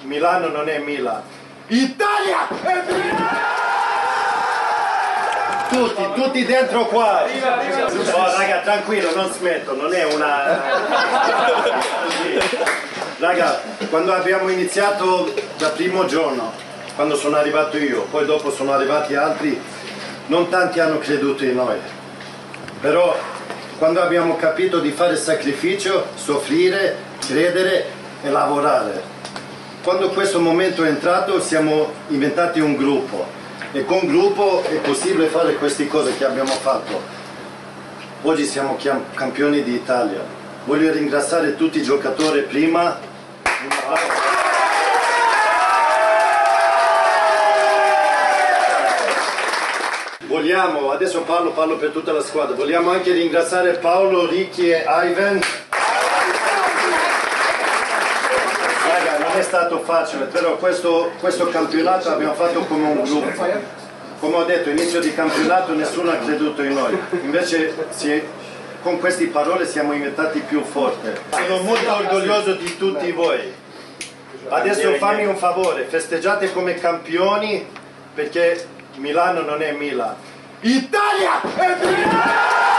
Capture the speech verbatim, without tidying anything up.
Milano non è Milan. Italia è Milan! Tutti, tutti dentro qua. Oh, raga, tranquillo, non smetto, non è una... Raga, quando abbiamo iniziato dal primo giorno, quando sono arrivato io, poi dopo sono arrivati altri, non tanti hanno creduto in noi. Però quando abbiamo capito di fare sacrificio, soffrire, credere e lavorare. Quando questo momento è entrato siamo diventati un gruppo e con gruppo è possibile fare queste cose che abbiamo fatto. Oggi siamo campioni d'Italia. Voglio ringraziare tutti i giocatori prima. Vogliamo, adesso parlo, parlo per tutta la squadra, vogliamo anche ringraziare Paolo, Ricky e Ivan. Raga, non è stato facile, però questo, questo campionato abbiamo fatto come un gruppo. Come ho detto, inizio di campionato nessuno ha creduto in noi, invece si, con queste parole siamo diventati più forti. Sono molto orgoglioso di tutti voi. Adesso fammi un favore, festeggiate come campioni perché Milano non è Milan. Italia è Milan!